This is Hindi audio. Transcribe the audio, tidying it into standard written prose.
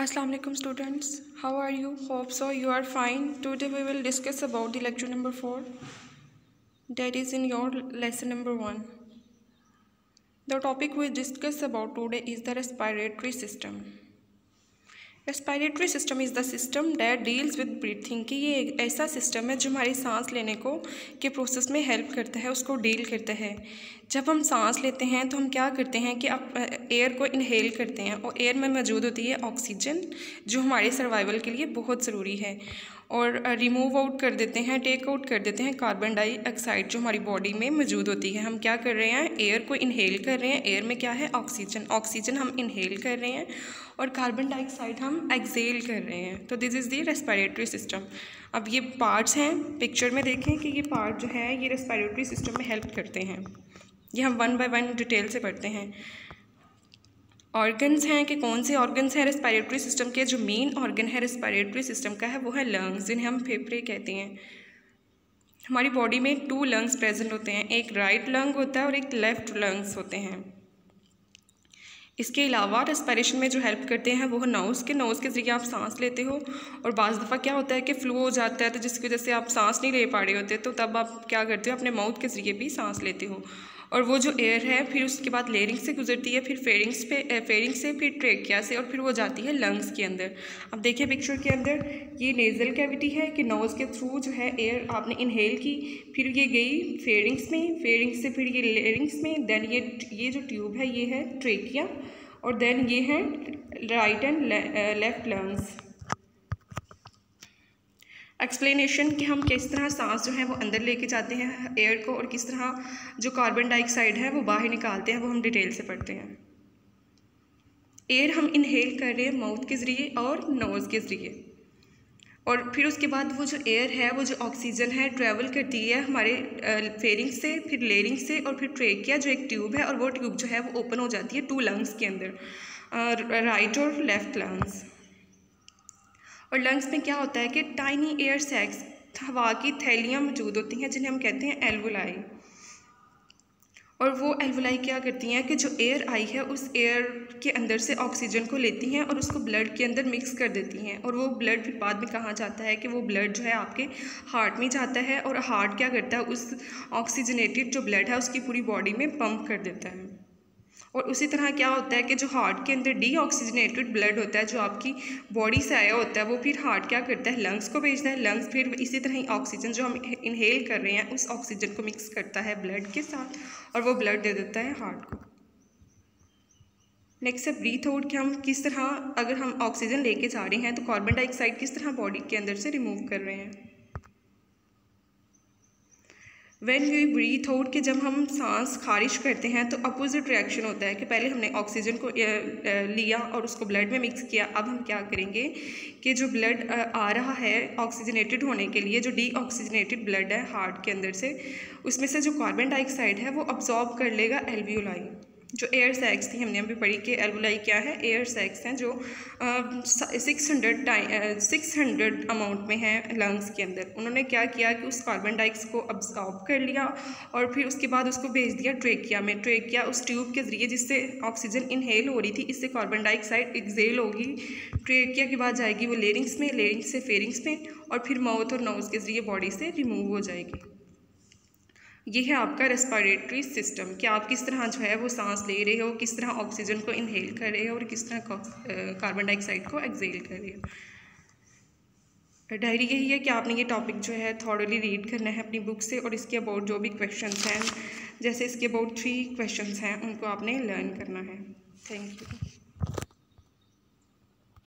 Assalamu alaikum students, how are you? Hope so you are fine. Today we will discuss about the lecture number 4, that is in your lesson number 1. The topic we discuss about today is the respiratory system. Respiratory system is the system that deals with breathing कि ये एक ऐसा सिस्टम है जो हमारी सांस लेने को के प्रोसेस में हेल्प करता है, उसको डील करता है। जब हम सांस लेते हैं तो हम क्या करते हैं कि आप एयर को इनहेल करते हैं और एयर में मौजूद होती है ऑक्सीजन जो हमारे सर्वाइवल के लिए बहुत ज़रूरी है, और रिमूव आउट कर देते हैं, टेक आउट कर देते हैं कार्बन डाइऑक्साइड जो हमारी बॉडी में मौजूद होती है। हम क्या कर रहे हैं, एयर को इनहेल कर रहे हैं। एयर में क्या है, ऑक्सीजन हम इनहेल कर रहे हैं और कार्बन डाइऑक्साइड हम एक्सेल कर रहे हैं। तो this is the respiratory system. अब ये पार्ट्स हैं, पिक्चर में देखें कि ये पार्ट जो है ये रेस्पिरेटरी सिस्टम में हेल्प करते हैं। ये हम 1 बाय 1 डिटेल से पढ़ते हैं। ऑर्गन्स हैं कि कौन से ऑर्गन्स हैं रेस्पिरेटरी सिस्टम के। जो मेन ऑर्गन है रेस्पिरेटरी सिस्टम का है वो है लंग्स, जिन्हें हम फेफड़े कहते हैं। हमारी बॉडी में 2 लंग्स प्रेजेंट होते हैं, एक राइट लंग होता है और एक लेफ्ट लंग्स होते हैं। इसके अलावा रेस्पिरेशन में जो हेल्प करते हैं वो है नोज़ के ज़रिए आप सांस लेते हो, और बाज़ दफ़ा क्या होता है कि फ्लू हो जाता है तो जिसकी वजह से आप सांस नहीं ले पा रहे होते, तो तब आप क्या करते हो, अपने माउथ के ज़रिए भी सांस लेते हो। और वो जो एयर है फिर उसके बाद लेरिंग से गुजरती है, फिर फेरिंग से, फिर ट्रेकिया से, और फिर वो जाती है लंग्स के अंदर। अब देखिए पिक्चर के अंदर ये नेज़ल कैविटी है कि नोज़ के थ्रू जो है एयर आपने इनहेल की, फिर ये गई फेरिंग्स में, फेरिंग से फिर ये लेरिंग्स में, देन ये जो ट्यूब है ये है ट्रेकिया, और देन ये है right and left lungs. Explanation कि हम किस तरह सांस जो है वो अंदर लेके जाते हैं एयर को, और किस तरह जो कार्बन डाइऑक्साइड है वो बाहर निकालते हैं, वो हम डिटेल से पढ़ते हैं। एयर हम इनहेल कर रहे हैं माउथ के ज़रिए और नोज़ के ज़रिए, और फिर उसके बाद वो जो एयर है वो जो ऑक्सीजन है ट्रैवल करती है हमारे फेरिंग से, फिर लेरिंग से, और फिर ट्रेकिया जो एक ट्यूब है, और वो ट्यूब जो है वो ओपन हो जाती है 2 लंग्स के अंदर, राइट और लेफ्ट लंग्स। और लंग्स में क्या होता है कि टाइनी एयर सैक्स, हवा की थैलियाँ मौजूद होती हैं जिन्हें हम कहते हैं एल्वोलाई। और वो एल्वोलाई क्या करती हैं कि जो एयर आई है उस एयर के अंदर से ऑक्सीजन को लेती हैं और उसको ब्लड के अंदर मिक्स कर देती हैं, और वो ब्लड फिर बाद में कहाँ जाता है कि वो ब्लड जो है आपके हार्ट में जाता है, और हार्ट क्या करता है, उस ऑक्सीजनेटेड जो ब्लड है उसकी पूरी बॉडी में पंप कर देता है। और उसी तरह क्या होता है कि जो हार्ट के अंदर डीऑक्सीजनेटेड ब्लड होता है जो आपकी बॉडी से आया होता है, वो फिर हार्ट क्या करता है, लंग्स को भेजता है। लंग्स फिर इसी तरह ही ऑक्सीजन जो हम इनहेल कर रहे हैं उस ऑक्सीजन को मिक्स करता है ब्लड के साथ, और वो ब्लड दे देता है हार्ट को। नेक्स्ट है ब्रीथ आउट कि हम किस तरह, अगर हम ऑक्सीजन लेके जा रहे हैं तो कार्बन डाइऑक्साइड किस तरह बॉडी के अंदर से रिमूव कर रहे हैं। व्हेन वी ब्रीथ आउट कि जब हम सांस खारिज करते हैं तो अपोजिट रिएक्शन होता है कि पहले हमने ऑक्सीजन को लिया और उसको ब्लड में मिक्स किया। अब हम क्या करेंगे कि जो ब्लड आ रहा है ऑक्सीजनेटेड होने के लिए, जो डीऑक्सीजनेटेड ब्लड है हार्ट के अंदर से, उसमें से जो कार्बन डाइऑक्साइड है वो अब्जॉर्ब कर लेगा एल्वियोलाई। जो एयर सैक्स थी हमने अभी पढ़ी कि एल्वोलाई क्या है, एयर सैक्स हैं जो 600 अमाउंट में है लंग्स के अंदर। उन्होंने क्या किया कि उस कार्बन डाइऑक्साइड को अब्जॉर्ब कर लिया और फिर उसके बाद उसको भेज दिया ट्रेकिया में। ट्रेकिया उस ट्यूब के ज़रिए जिससे ऑक्सीजन इनहेल हो रही थी, इससे कार्बन डाइऑक्साइड एक्सेल होगी। ट्रेकिया के बाद जाएगी वो लेरिंग्स में, लेरिंग्स से फेरिंग्स में, और फिर माउथ और नोज़ के ज़रिए बॉडी से रिमूव हो जाएगी। ये है आपका रेस्पिरेटरी सिस्टम कि आप किस तरह जो है वो सांस ले रहे हो, किस तरह ऑक्सीजन को इनहेल कर रहे हो और किस तरह कार्बन डाइऑक्साइड को एक्सेल कर रहे हो। डायरी यही है कि आपने ये टॉपिक जो है थॉरली रीड करना है अपनी बुक से, और इसके अबाउट जो भी क्वेश्चंस हैं, जैसे इसके अबाउट 3 क्वेश्चंस हैं, उनको आपने लर्न करना है। Thank you.